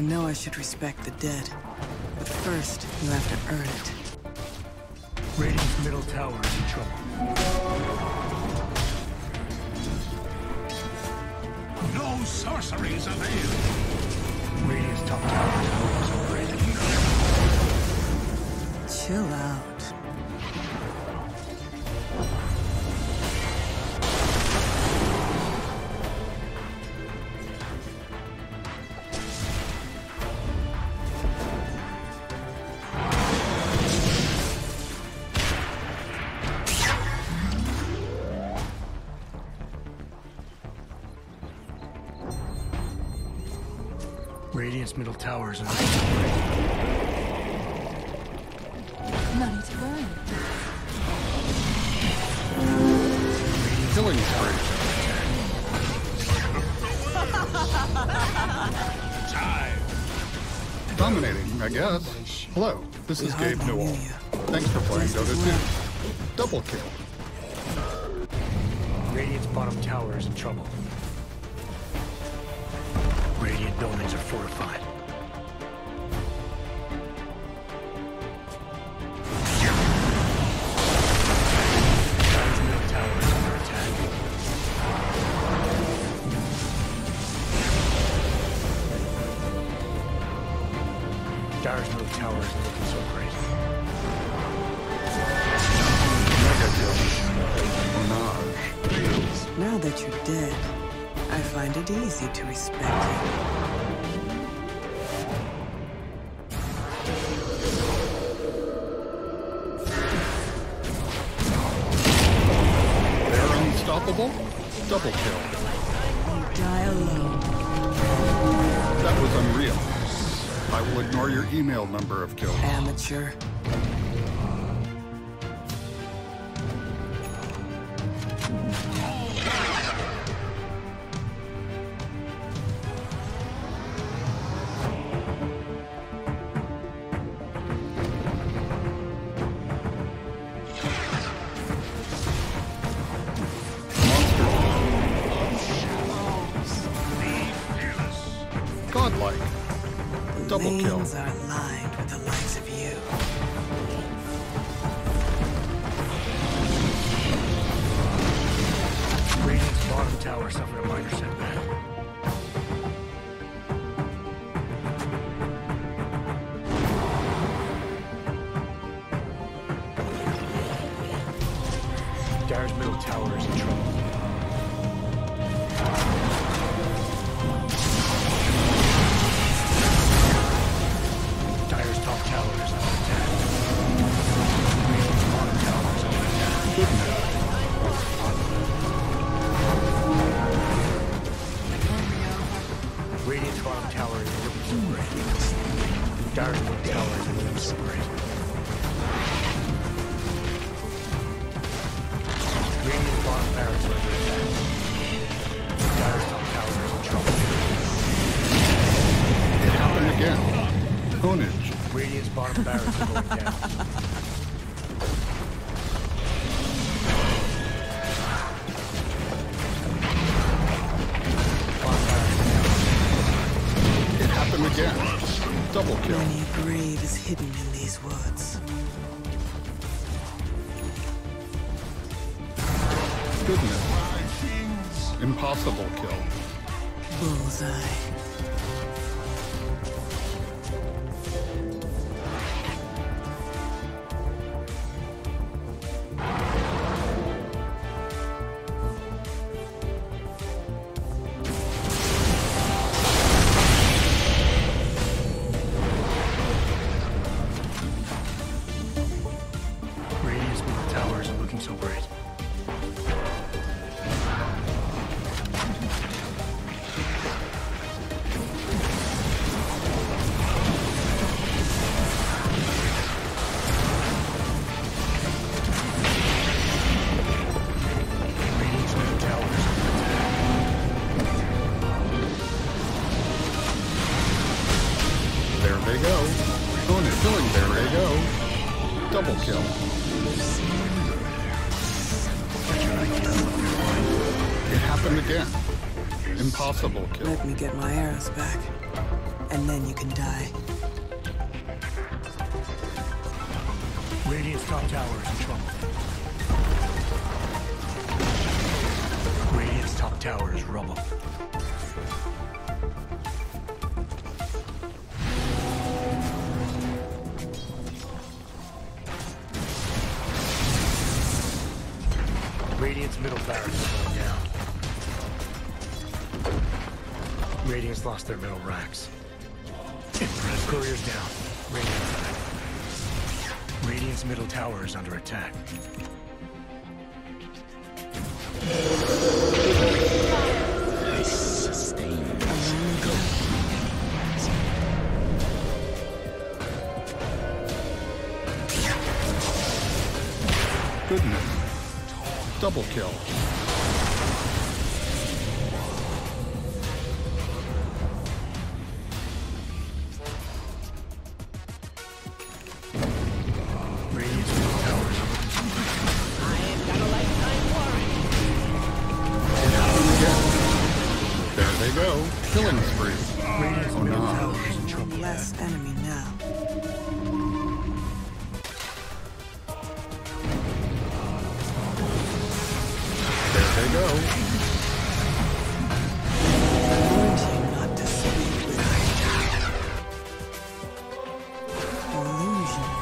know I should respect the dead, but first you have to earn it. Radiant's middle tower is in trouble. No sorceries avail. Radiant's top tower is looking so great. Chill out. Radiant's middle tower is in Money to burn. Killing spree. Dominating, I guess. Hello, this is Gabe Newell. Thanks for playing Dota 2. Double kill. Radiant's bottom tower is in trouble. Radiant buildings are fortified. Dire's middle tower is under attack. Dire's middle tower isn't looking so great. Mega kill. Menage. Now that you're dead, I find it easy to respect you. They're unstoppable. Double kill. You die alone. That was unreal. I will ignore your email number of kills. Amateur. Godlike. Double kill. Lanes are lined with the likes of you. Radiant's bottom tower suffered a minor setback. Dire's middle tower is in trouble. Dire's top tower is under attack. Radiant's bottom tower is under attack. Radiant's bottom tower is looking so great. Dire's middle tower is looking so great. Radiant's bottom barracks are under attack. Dire's top tower is in trouble. It happened again. Ownage. Radiant's bottom barracks are going down. Bottom barracks are down. It happened again. Double kill. Many a grave is hidden in these woods. Goodness. Impossible kill. Bullseye. Radiant's middle tower isn't looking so great. Radiant's middle tower is under attack. There they go. Ownage. Killing. There they go. Double kill. It happened again. Impossible kill. Let me get my arrows back. and then you can die. Radiant's top tower is in trouble. Radiant's top tower is rubble. Radiant's middle barracks is going down. Radiant's lost their middle racks. Courier's down. Radiant's middle tower is under attack. Goodness. Double kill. There they go. Killing spree. Oh no. Less enemy now. There they go. Warned you not to sleep with illusion.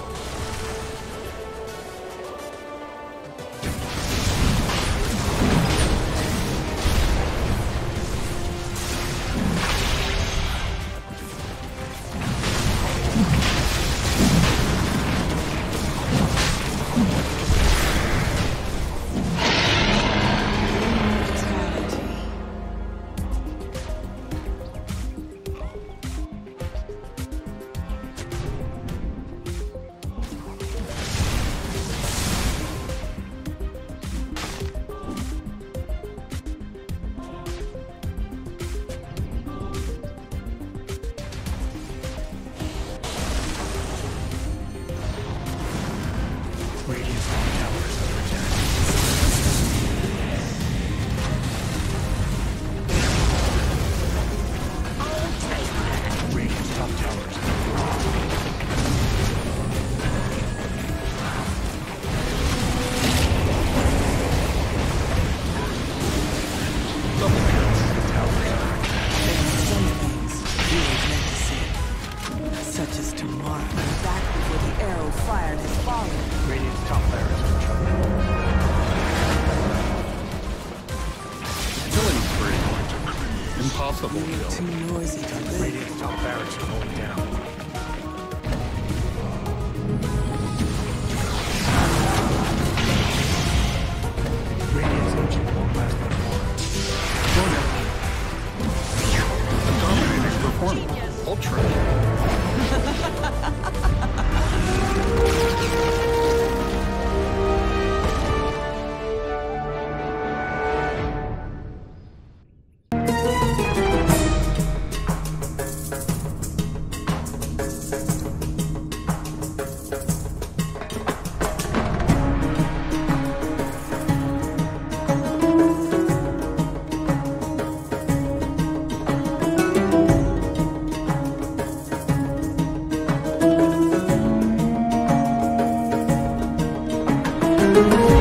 Radiant's top tower is under attack. Radiant's top tower is under Double kill. Some things you were meant to see. Such as tomorrow. Back before the arrow fired has fallen. Radiant's top barracks is in trouble. Killing spree. Impossible You're kill. too noisy to live. Radiant's top barracks are going down. Radiant's ancient won't last much more. A dominating performance. Ultra. Thank you.